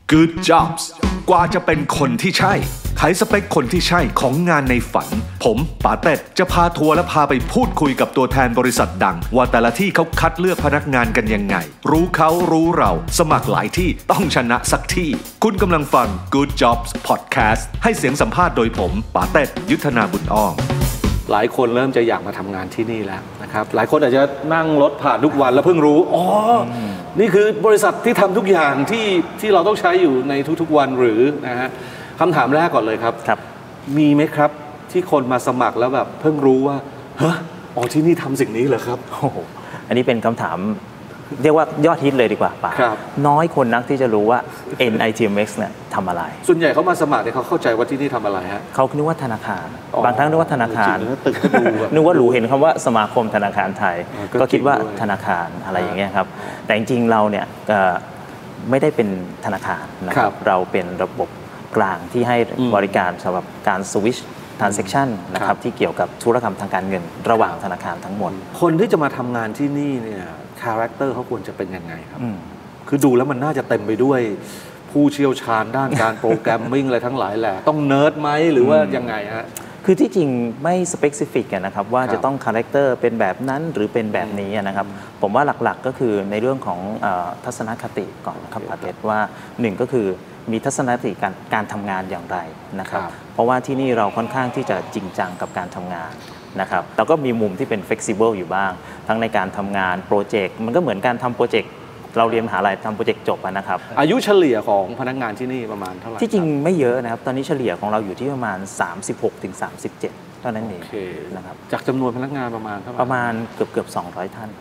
Good Jobs กว่าจะเป็นคนที่ใช่ไขสเปคคนที่ใช่ของงานในฝันผมป๋าเต็ดจะพาทัวร์และพาไปพูดคุยกับตัวแทนบริษัทดังว่าแต่ละที่เขาคัดเลือกพนักงานกันยังไงรู้เขารู้เราสมัครหลายที่ต้องชนะสักที่คุณกำลังฟัง Good Jobs Podcast ให้เสียงสัมภาษณ์โดยผมป๋าเต็ดยุทธนาบุญอ้อมหลายคนเริ่มจะอยากมาทำงานที่นี่แล้วนะครับหลายคนอาจจะนั่งรถผ่านทุกวันแล้วเพิ่งรู้นี่คือบริษัทที่ทำทุกอย่างที่เราต้องใช้อยู่ในทุกๆวันหรือนะฮะคำถามแรกก่อนเลยครับมีไหมครับที่คนมาสมัครแล้วแบบเพิ่งรู้ว่าที่นี่ทำสิ่งนี้เหรอครับอันนี้เป็นคำถามเรียกว่ายอดฮิตเลยดีกว่าป่ะน้อยคนนักที่จะรู้ว่า NITMX เนี่ยทำอะไรส่วนใหญ่เขามาสมัครเนี่ยเขาเข้าใจว่าที่นี่ทำอะไรฮะเขาคิดว่าธนาคารบางครั้งนึกว่าธนาคารตึกก็ดูนึกว่าหรูเห็นคำว่าสมาคมธนาคารไทยก็คิดว่าธนาคารอะไรอย่างเงี้ยครับแต่จริงๆเราเนี่ยไม่ได้เป็นธนาคารนะครับเราเป็นระบบกลางที่ให้บริการสำหรับการสวิตช์transaction นะครับที่เกี่ยวกับธุรกรรมทางการเงินระหว่างธนาคารทั้งหมดคนที่จะมาทำงานที่นี่เนี่ยคาแรคเตอร์เขาควรจะเป็นยังไงครับคือดูแล้วมันน่าจะเต็มไปด้วยผู้เชี่ยวชาญด้านการโปรแกรมมิ่งอะไรทั้งหลายแหละต้องเนิร์ดไหมหรือว่ายังไงฮะคือที่จริงไม่สเปซิฟิกนะครับว่าจะต้องคาแรคเตอร์เป็นแบบนั้นหรือเป็นแบบนี้นะครับผมว่าหลักๆก็คือในเรื่องของทัศนคติก่อนนะครับอาเต็ดว่า1ก็คือมีทัศนคติการทำงานอย่างไรนะครับเพราะว่าที่นี่เราค่อนข้างที่จะจริงจังกับการทำงานนะครับแล้วก็มีมุมที่เป็น flexible อยู่บ้างทั้งในการทำงานโปรเจกต์มันก็เหมือนการทำโปรเจกต์เราเรียนมหาลัยทำโปรเจกต์จบนะครับอายุเฉลี่ยของพนักงานที่นี่ประมาณเท่าไหร่ที่จริงไม่เยอะนะครับตอนนี้เฉลี่ยของเราอยู่ที่ประมาณ36-37เท่านั้นเองนะครับจากจำนวนพนักงานประมาณเท่าไหร่ประมาณเกือบ200ท่าน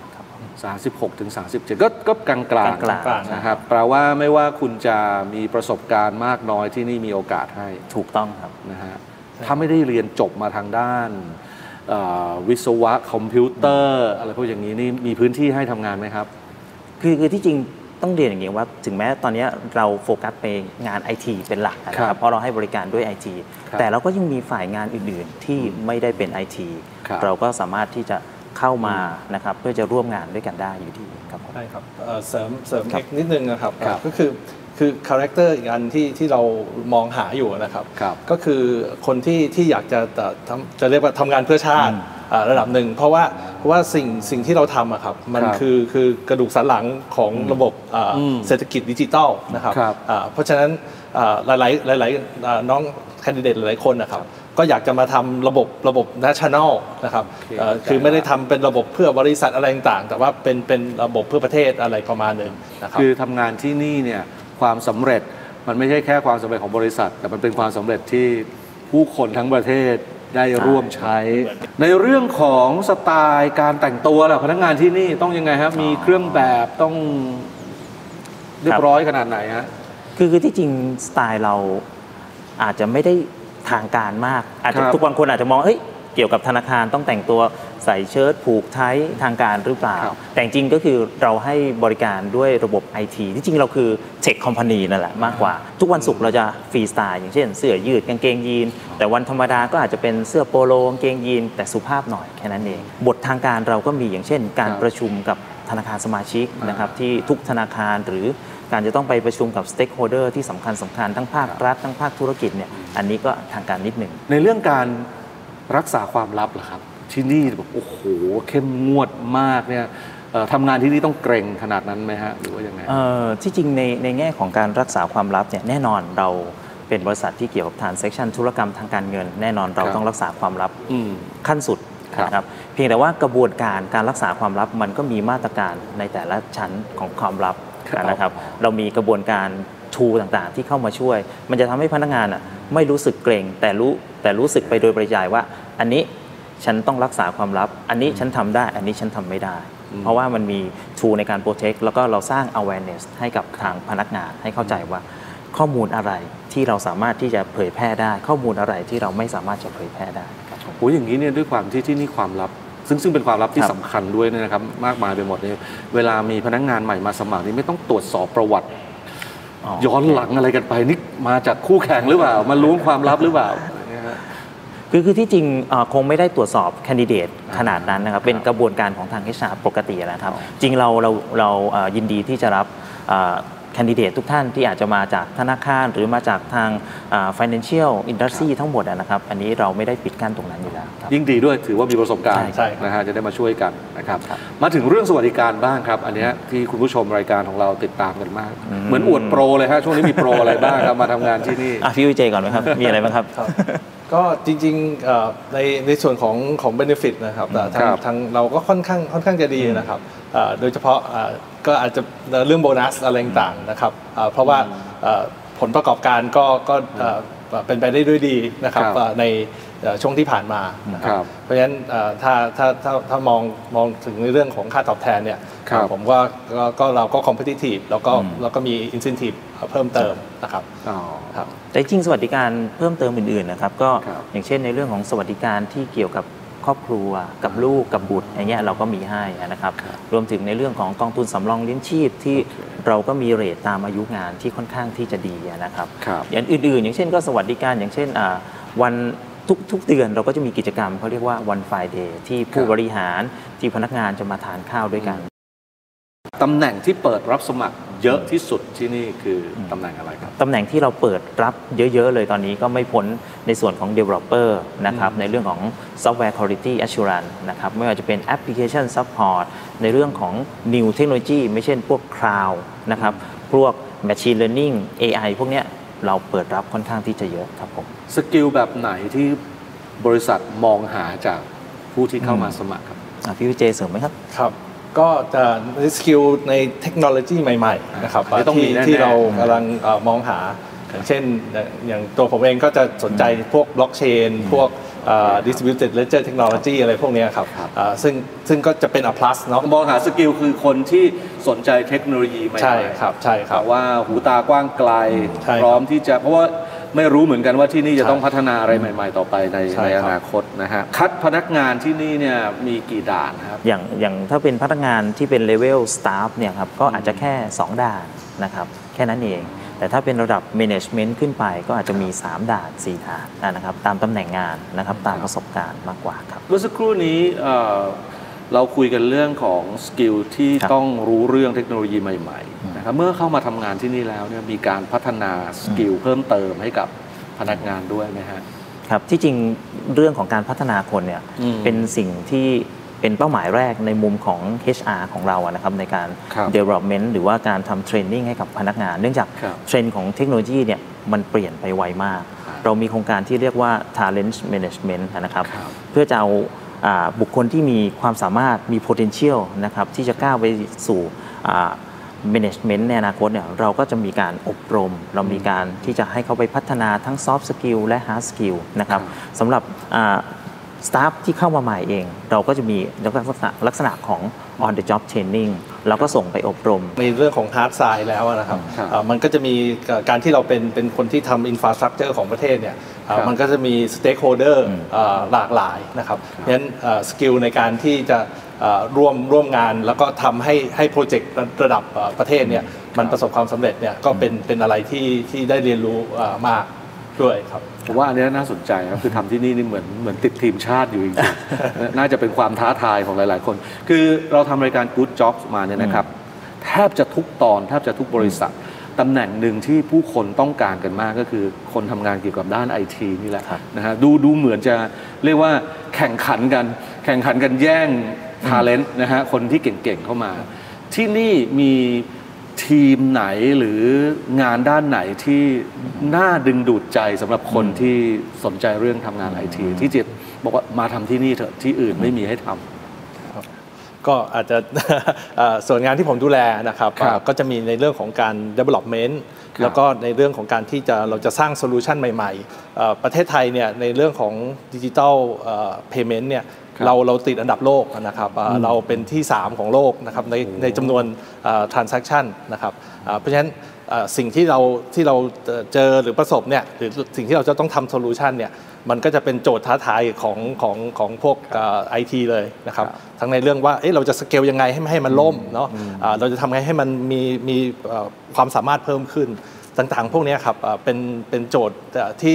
36-37ก็กลางๆนะครับแปลว่าไม่ว่าคุณจะมีประสบการณ์มากน้อยที่นี่มีโอกาสให้ถูกต้องครับนะฮะถ้าไม่ได้เรียนจบมาทางด้านวิศวะคอมพิวเตอร์อะไรพวกอย่างนี้นี่มีพื้นที่ให้ทำงานไหมครับคือที่จริงต้องเรียนอย่างนี้ว่าถึงแม้ตอนนี้เราโฟกัสไปงาน IT เป็นหลักนะครับเพราะเราให้บริการด้วย IT แต่เราก็ยังมีฝ่ายงานอื่นๆที่ไม่ได้เป็น IT เราก็สามารถที่จะเข้ามานะครับเพื่อจะร่วมงานด้วยกันได้อยู่ดีครับใช่ครับเสริมนิดนึงนะครับก็คือคาแรคเตอร์อีกอันที่เรามองหาอยู่นะครับก็คือคนที่อยากจะเรียกว่าทำงานเพื่อชาติระดับหนึ่งเพราะว่าสิ่งที่เราทำครับมันคือกระดูกสันหลังของระบบเศรษฐกิจดิจิทัลนะครับเพราะฉะนั้นหลายน้องแคนดิเดตหลายคนนะครับก็อยากจะมาทำระบบ national นะครับคือไม่ได้ทำเป็นระบบเพื่อบริษัทอะไรต่างๆแต่ว่าเป็นระบบเพื่อประเทศอะไรประมาณนึงนะครับคือทำงานที่นี่เนี่ยความสำเร็จมันไม่ใช่แค่ความสำเร็จของบริษัทแต่มันเป็นความสำเร็จที่ผู้คนทั้งประเทศได้ร่วมใช้ในเรื่องของสไตล์การแต่งตัวล่ะพนักงานที่นี่ต้องยังไงครับมีเครื่องแบบต้องเรียบร้อยขนาดไหนฮะคือที่จริงสไตล์เราอาจจะไม่ได้ทางการมากอาจจะทุกบางคนอาจจะมองเกี่ยวกับธนาคารต้องแต่งตัวใส่เชิ้ตผูกไททางการหรือเปล่าแต่จริงก็คือเราให้บริการด้วยระบบ IT ที่จริงเราคือเทคคอมพานีนั่นแหละมากกว่าทุกวันศุกร์เราจะฟรีสไตล์อย่างเช่นเสื้อยืดกางเกงยีนแต่วันธรรมดาก็อาจจะเป็นเสื้อโปโลกางเกงยีนแต่สุภาพหน่อยแค่นั้นเองบททางการเราก็มีอย่างเช่นการประชุมกับธนาคารสมาชิกนะครับที่ทุกธนาคารหรือการจะต้องไปประชุมกับสเต็กโฮลเดอร์ที่สำคัญทั้งภาครัฐทั้งภาคธุรกิจเนี่ยอันนี้ก็ทางการนิดหนึ่งในเรื่องการรักษาความลับเหรอครับที่นี่แบบโอ้โหเข้มงวดมากเนี่ยทำงานที่นี่ต้องเกรงขนาดนั้นไหมฮะหรือว่ายังไงที่จริงในแง่ของการรักษาความลับเนี่ยแน่นอนเราเป็นบริษัทที่เกี่ยวกับ transaction ธุรกรรมทางการเงินแน่นอนเราต้องรักษาความลับขั้นสุดนะครับเพียงแต่ว่ากระบวนการรักษาความลับมันก็มีมาตรการในแต่ละชั้นของความลับนะครับเรามีกระบวนการทูต่างๆที่เข้ามาช่วยมันจะทำให้พนักงานไม่รู้สึกเกรงแต่รู้สึกไปโดยปริยายว่าอันนี้ฉันต้องรักษาความลับอันนี้ฉันทำได้อันนี้ฉันทำไม่ได้เพราะว่ามันมีทูในการโปรเทคแล้วก็เราสร้าง awareness ให้กับทางพนักงานให้เข้าใจว่าข้อมูลอะไรที่เราสามารถที่จะเผยแพร่ได้ข้อมูลอะไรที่เราไม่สามารถจะเผยแพร่ได้โอ้อย่างนี้เนี่ยด้วยความที่นี่ความลับซึ่งเป็นความลับที่สำคัญด้วยนะครับมากมายไปหมดเลยเวลามีพนักงานใหม่มาสมัครนี่ไม่ต้องตรวจสอบประวัติย้อนหลังอะไรกันไปนี่มาจากคู่แข่งหรือเปล่ามาล้วงความลับหรือเปล่าคือที่จริงคงไม่ได้ตรวจสอบแคนดิเดตขนาดนั้นนะครับเป็นกระบวนการของทาง HR ปกตินะครับจริงเรายินดีที่จะรับแคคนดิเดตทุกท่านที่อาจจะมาจากธนาคารหรือมาจากทาง financial industry ทั้งหมดนะครับอันนี้เราไม่ได้ปิดกั้นตรงนั้นอยู่แล้วยิ่งดีด้วยถือว่ามีประสบการณ์นะฮะจะได้มาช่วยกันนะครับมาถึงเรื่องสวัสดิการบ้างครับอันนี้ที่คุณผู้ชมรายการของเราติดตามกันมากเหมือนอวดโปรเลยฮะช่วงนี้มีโปรอะไรบ้างครับมาทำงานที่นี่พี่วิเจก่อนไหมครับมีอะไรบ้างครับก็จริงๆในส่วนของ benefit นะครับทางเราก็ค่อนข้างจะดีนะครับโดยเฉพาะก็อาจจะเรื่องโบนัสอะไรต่างๆนะครับเพราะว่าผลประกอบการก็เป็นไปได้ด้วยดีนะครับในช่วงที่ผ่านมานะครับเพราะฉะนั้นถ้ามองถึงในเรื่องของค่าตอบแทนเนี่ยผมก็เราก็ competitive แล้วก็มี incentive เพิ่มเติมนะครับแต่จริงสวัสดิการเพิ่มเติมอื่นๆนะครับก็อย่างเช่นในเรื่องของสวัสดิการที่เกี่ยวกับครอบครัวกับลูกกับบุตรอย่างเงี้ยเราก็มีให้นะครับรวมถึงในเรื่องของกองทุนสำรองเลี้ยงชีพที่เราก็มีเรทตามอายุงานที่ค่อนข้างที่จะดีนะครับอย่างอื่นๆอย่างเช่นก็สวัสดิการอย่างเช่นวันทุกเดือนเราก็จะมีกิจกรรมเขาเรียกว่า One Friday ที่ผู้บริหารที่พนักงานจะมาทานข้าวด้วยกันตำแหน่งที่เปิดรับสมัครเยอะที่สุดที่นี่คือตำแหน่งอะไรครับตำแหน่งที่เราเปิดรับเยอะๆเลยตอนนี้ก็ไม่พ้นในส่วนของ developer นะครับในเรื่องของ software quality assurance นะครับไม่ว่าจะเป็น application support ในเรื่องของ new technology ไม่เช่นพวก cloud นะครับพวก machine learning AI พวกเนี้ยเราเปิดรับค่อนข้างที่จะเยอะครับผมสกิลแบบไหนที่บริษัทมองหาจากผู้ที่เข้ามาสมัครครับพี่วิเจเสริมไหมครับครับก็จะสกิลในเทคโนโลยีใหม่ๆนะครับที่เรากำลังมองหาอย่างเช่นอย่างตัวผมเองก็จะสนใจพวกบล็อกเชนพวกdistributed ledger technology อะไรพวกนี้ครับซึ่งก็จะเป็น plus เนาะมองหาสกิลคือคนที่สนใจเทคโนโลยีใหม่ๆใช่ครับว่าหูตากว้างไกลพร้อมที่จะเพราะว่าไม่รู้เหมือนกันว่าที่นี่จะต้องพัฒนาอะไรใหม่ๆต่อไปในอนาคตนะฮะคัดพนักงานที่นี่เนี่ยมีกี่ด่านครับอย่างถ้าเป็นพนักงานที่เป็นเลเวลสตาฟเนี่ยครับก็อาจจะแค่2ด่านนะครับแค่นั้นเองแต่ถ้าเป็นระดับ management ขึ้นไปก็อาจจะมี3ด่าน4ด่านนะครับตามตำแหน่งงานนะครับตามประสบการณ์มากกว่าครับเมื่อสักครู่นี้เราคุยกันเรื่องของสกิลที่ต้องรู้เรื่องเทคโนโลยีใหม่ๆนะครับเมื่อเข้ามาทำงานที่นี่แล้วเนี่ยมีการพัฒนาสกิลเพิ่มเติมให้กับพนักงานด้วยไหมฮะครับที่จริงเรื่องของการพัฒนาคนเนี่ยเป็นสิ่งที่เป็นเป้าหมายแรกในมุมของ HR ของเรานะครับในการ development หรือว่าการทำเทรนนิ่งให้กับพนักงานเนื่องจากเทรนด์ของเทคโนโลยีเนี่ยมันเปลี่ยนไปไวมากเรามีโครงการที่เรียกว่า talent management นะครับเพื่อจะเอาบุคคลที่มีความสามารถมี potential นะครับที่จะก้าวไปสู่management ในอนาคตเนี่ยเราก็จะมีการอบรมเรามีการที่จะให้เขาไปพัฒนาทั้ง soft skill และ hard skill นะครับสำหรับสตาฟที่เข้ามาใหม่เองเราก็จะมีลักษณะของ on the job training เราก็ส่งไปอบรมในเรื่องของ hard side แล้วนะครับมันก็จะมีการที่เราเป็นคนที่ทำ infrastructure ของประเทศเนี่ยมันก็จะมี stakeholder หลากหลายนะครับเพราะฉะนั้นสกิลในการที่จะร่วมงานแล้วก็ทำให้โปรเจกต์ระดับประเทศเนี่ยมันประสบความสำเร็จเนี่ยก็เป็นอะไรที่ได้เรียนรู้มากด้วยครับผมว่าอันนี้น่าสนใจครับคือทำที่นี่เหมือนติดทีมชาติอยู่จริงๆน่าจะเป็นความท้าทายของหลายๆคนคือเราทำรายการ Good Jobs มาเนี่ยนะครับแทบจะทุกตอนแทบจะทุกบริษัทตำแหน่งหนึ่งที่ผู้คนต้องการกันมากก็คือคนทำงานเกี่ยวกับด้าน IT นี่แหละนะฮะดูเหมือนจะเรียกว่าแข่งขันกันแย่ง talent นะฮะคนที่เก่งๆเข้ามาที่นี่มีทีมไหนหรืองานด้านไหนที่น่าดึงดูดใจสำหรับคนที่สนใจเรื่องทำงาน IT ที่จะบอกว่ามาทำที่นี่เถอะที่อื่นไม่มีให้ทำก็อาจจะส่วนงานที่ผมดูแลนะครับก็จะมีในเรื่องของการ development แล้วก็ในเรื่องของการที่เราจะสร้างโซลูชันใหม่ๆประเทศไทยเนี่ยในเรื่องของ Digital Payment เนี่ยเราติดอันดับโลกนะครับเราเป็นที่3ของโลกนะครับในจำนวน transaction นะครับเพราะฉะนั้นสิ่งที่เราเจอหรือประสบเนี่ยหรือสิ่งที่เราจะต้องทำโซลูชันเนี่ยมันก็จะเป็นโจทย์ท้าทายของพวกIT เลยนะครับทั้งในเรื่องว่าเราจะสเกลยังไงให้มันล่มเนาะเราจะทำไงให้มันมีความสามารถเพิ่มขึ้นต่างๆพวกนี้ครับเป็นโจทย์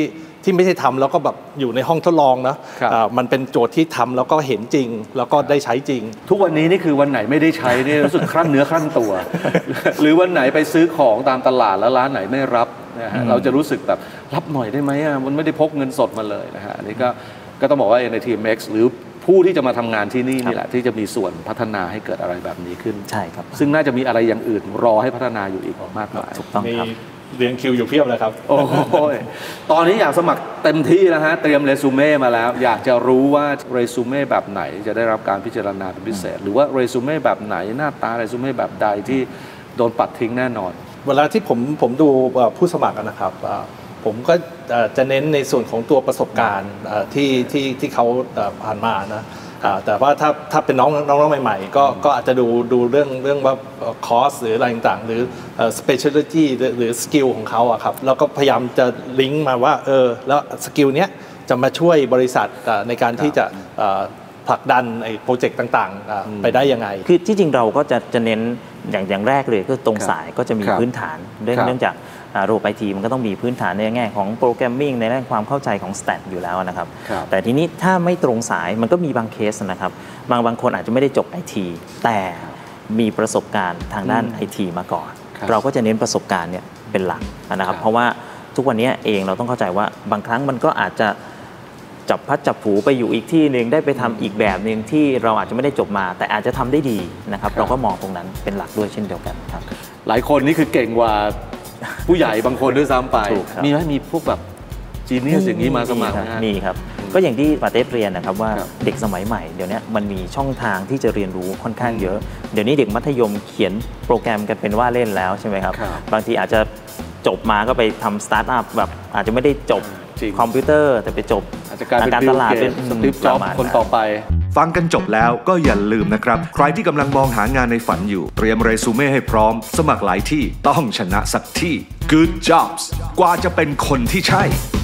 ที่ไม่ใช่ทำแล้วก็แบบอยู่ในห้องทดลองนะมันเป็นโจทย์ที่ทำแล้วก็เห็นจริงแล้วก็ได้ใช้จริงทุกวันนี้นี่คือวันไหนไม่ได้ใช้นี่รู้สึกครั่นเนื้อครั่นตัว หรือวันไหนไปซื้อของตามตลาดแล้วร้านไหนไม่รับนะฮะเราจะรู้สึกแบบรับหน่อยได้ไหมมันไม่ได้พกเงินสดมาเลยนะฮะอันนี้ก็ต้องบอกว่าใน TMX หรือผู้ที่จะมาทำงานที่นี่นี่แหละที่จะมีส่วนพัฒนาให้เกิดอะไรแบบนี้ขึ้นใช่ครับซึ่งน่าจะมีอะไรอย่างอื่นรอให้พัฒนาอยู่อีกมากมายถูกต้องครับเรียงคิวอยู่เพียบเลยครับโอ้ยตอนนี้อยากสมัครเต็มที่แล้วฮะเตรียมเรซูเม่มาแล้วอยากจะรู้ว่าเรซูเม่แบบไหนจะได้รับการพิจารณาเป็นพิเศษหรือว่าเรซูเม่แบบไหนหน้าตาเรซูเม่แบบใดที่โดนปัดทิ้งแน่นอนเวลาที่ผมดูผู้สมัครนะครับผมก็จะเน้นในส่วนของตัวประสบการณ์ที่เขาผ่านมานะแต่ว่าถ้าเป็นน้องใหม่ๆก็อาจจะดูเรื่องว่าคอร์สหรืออะไรต่างๆหรือ specialty หรือสกิลของเขาครับแล้วก็พยายามจะลิงก์มาว่าแล้วสกิลเนี้ยจะมาช่วยบริษัทในการที่จะผลักดันไอ้โปรเจกต์ต่างๆไปได้ยังไงคือที่จริงเราก็จะเน้นอย่างแรกเลยก็ตรงสายก็จะมีพื้นฐานเนื่องจากระบบ IT มันก็ต้องมีพื้นฐานในแง่ของโปรแกรมมิ่งในด้านความเข้าใจของ stat อยู่แล้วนะครับแต่ทีนี้ถ้าไม่ตรงสายมันก็มีบางเคสนะครับบางคนอาจจะไม่ได้จบ IT แต่มีประสบการณ์ทางด้าน IT มาก่อนเราก็จะเน้นประสบการณ์เนี่ยเป็นหลักนะครับเพราะว่าทุกวันนี้เองเราต้องเข้าใจว่าบางครั้งมันก็อาจจะจับพัดจับผูไปอยู่อีกที่หนึ่งได้ไปทำอีกแบบหนึ่งที่เราอาจจะไม่ได้จบมาแต่อาจจะทำได้ดีนะครับเราก็มองตรงนั้นเป็นหลักด้วยเช่นเดียวกันครับหลายคนนี่คือเก่งกว่าผู้ใหญ่บางคนด้วยซ้ำไปมีพวกแบบจีเนียสอย่างนี้มาสมัครมีครับก็อย่างที่ปาเต้เรียนนะครับว่าเด็กสมัยใหม่เดี๋ยวนี้มันมีช่องทางที่จะเรียนรู้ค่อนข้างเยอะเดี๋ยวนี้เด็กมัธยมเขียนโปรแกรมกันเป็นว่าเล่นแล้วใช่ไหมครับบางทีอาจจะจบมาก็ไปทำสตาร์ทอัพแบบอาจจะไม่ได้จบคอมพิวเตอร์แต่ไปจบการตลาดเป็นสตีฟจ็อบส์คนต่อไปฟังกันจบแล้วก็อย่าลืมนะครับใครที่กำลังมองหางานในฝันอยู่เตรียมเรซูเม่ให้พร้อมสมัครหลายที่ต้องชนะสักที่ Good Jobs กว่าจะเป็นคนที่ใช่